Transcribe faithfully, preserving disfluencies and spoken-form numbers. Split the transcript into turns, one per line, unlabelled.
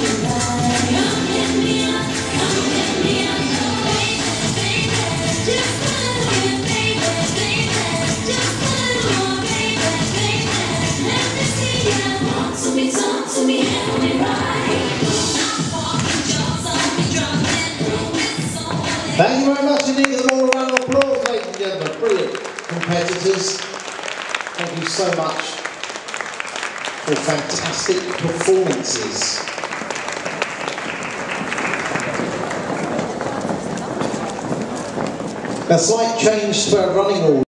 Thank you very much indeed. Give them all a round of applause, ladies and gentlemen. Brilliant competitors. Thank you so much for fantastic performances. A slight change to our running order.